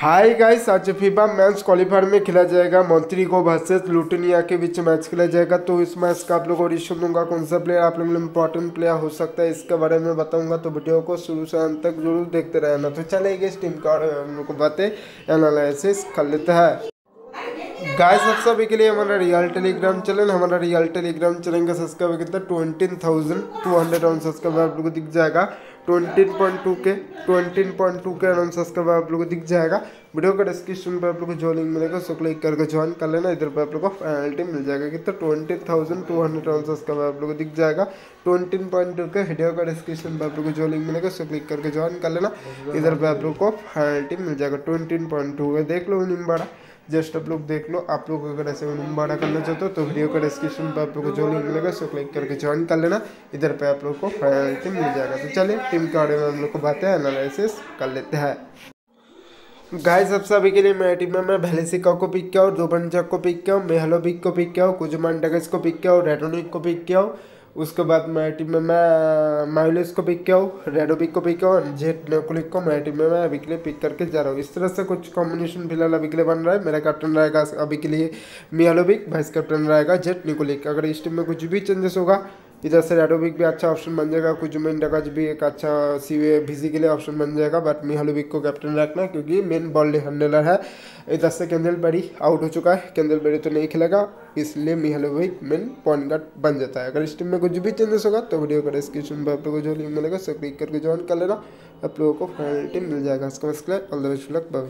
हाय guys, आज FIFA match qualifier में खेला जाएगा। मोंटेनेग्रो वर्सेस लुटनिया के बीच मैच खेला जाएगा। तो इस मैच का आप लोगों को रिश्यू दूंगा, कौन सा प्लेयर आप लोगों के लिए इंपॉर्टेंट प्लेयर हो सकता है इसके बारे में बताऊंगा। तो वीडियो को शुरू से अंत तक जरूर देखते रहना। तो चलेगा इस टीम का हम लोग को बातें एनालिसिस कर लेते हैं। गाइस, आप सभी के लिए हमारा रियल टेलीग्राम चैनल का सब्सक्राइबर कितना 20,200 ऑन सब्सक्राइबर आप लोगों को दिख जाएगा। 20.2 के अराउंड सब्सक्राइबर आप लोगों को दिख जाएगा। वीडियो का डिस्क्रिप्शन पर आप लोग को जो लिंक मिलेगा उसको क्लिक करके ज्वाइन कर लेना। इधर पर आप लोग को पेनल्टी मिल जाएगा कितना 20,200 ऑन सब्सक्राइबर आप लोग को दिख जाएगा। 20.2 के वीडियो का डिस्क्रिप्शन पर आप लोग को जो लिंक मिलेगा उसको क्लिक करके ज्वाइन कर लेना। इधर पर आप लोग को पेनल्टी मिल जाएगा 20.2 देख लो निम्बाड़ा। जस्ट आप लोग देख लो। आप लोग अगर ऐसे बड़ा करना चाहते हो तो वीडियो का डिस्क्रिप्शन पर आप लोग को जो लिंक मिलेगा उसको क्लिक करके ज्वाइन कर लेना। इधर पे आप लोग को पेनल्टी मिल जाएगा। तो चलिए टीम के बारे में हम लोग को बातें एनालिसिस कर लेते हैं। गाइस, सब सभी के लिए मेरी टीम में मैं भेलेसिका को पिक किया हूँ, जोबनचक को पिक किया हूँ, मेहलोविक को पिक किया हूँ, कुजमान डगस को पिक किया हूँ, रेडोनिक को पिक किया हूँ। उसके बाद मेरी टीम में मैं माइलिस को पिक किया हूँ, रेडोविक को पिक किया हूँ, जेट नेकुलिक को मेरी टीम में मैं अभी के लिए पिक करके जा रहा हूँ। इस तरह से कुछ कॉम्बिनेशन फिलहाल अभी के लिए बन रहा है। मेरा कैप्टन रहेगा अभी के लिए मिहालोविक, वाइस कैप्टन रहेगा जेट निकोलिक। अगर इस टीम में कुछ भी चेंजेस होगा, इधर से रेडोविक भी अच्छा ऑप्शन बन जाएगा, कुजमान डगस भी एक अच्छा वीसी के लिए ऑप्शन बन जाएगा। बट मिहालोविक को कैप्टन रखना क्योंकि मेन बॉल हैंडलर है। इधर से कैंडलबेरी आउट हो चुका है, कैंडलबेरी तो नहीं खेलेगा, इसलिए मिहालोविक मेन पॉइंट गार्ड बन जाता है। अगर इस टीम में कुछ भी चेंजेस होगा तो वीडियो का डिस्क्रिप्शन पर आप लोगों को जो लिंक मिलेगा उसको क्लिक करके ज्वाइन कर लेना। आप लोगों को पेनल्टी मिल जाएगा। इसका मतलब ऑल द बेस्ट लक।